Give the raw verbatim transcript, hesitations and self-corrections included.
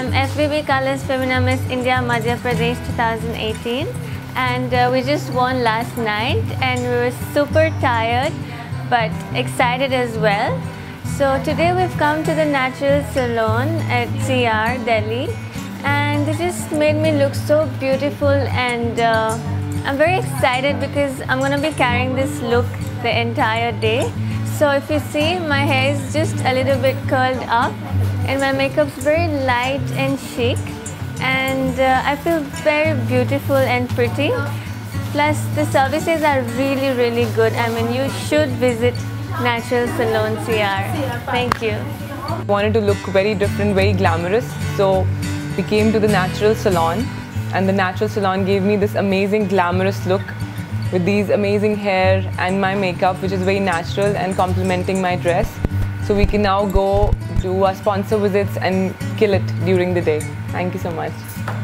I'm F B B Colors Femina Miss India Madhya Pradesh twenty eighteen, and uh, we just won last night and we were super tired but excited as well. So today we've come to the Natural Salon at C R Delhi, and it just made me look so beautiful, and uh, I'm very excited because I'm going to be carrying this look the entire day. So if you see, my hair is just a little bit curled up and my makeup's very light and chic, and uh, I feel very beautiful and pretty. Plus the services are really really good. I mean, you should visit Natural Salon C R. Thank you. I wanted to look very different, very glamorous, so we came to the Natural Salon, and the Natural Salon gave me this amazing glamorous look with these amazing hair and my makeup, which is very natural and complementing my dress. So we can now go do our sponsor visits and kill it during the day. Thank you so much.